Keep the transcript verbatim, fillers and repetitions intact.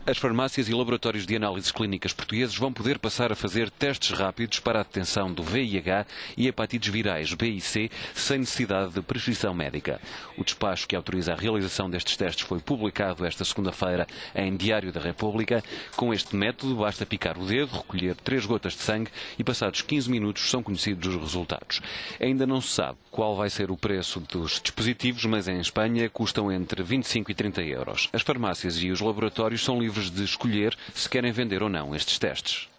As farmácias e laboratórios de análises clínicas portugueses vão poder passar a fazer testes rápidos para a detecção do V I H e hepatites virais B e C sem necessidade de prescrição médica. O despacho que autoriza a realização destes testes foi publicado esta segunda-feira em Diário da República. Com este método basta picar o dedo, recolher três gotas de sangue e passados quinze minutos são conhecidos os resultados. Ainda não se sabe qual vai ser o preço dos dispositivos, mas em Espanha custam entre vinte e cinco e trinta euros. As farmácias e os laboratórios são livres de escolher se querem vender ou não estes testes.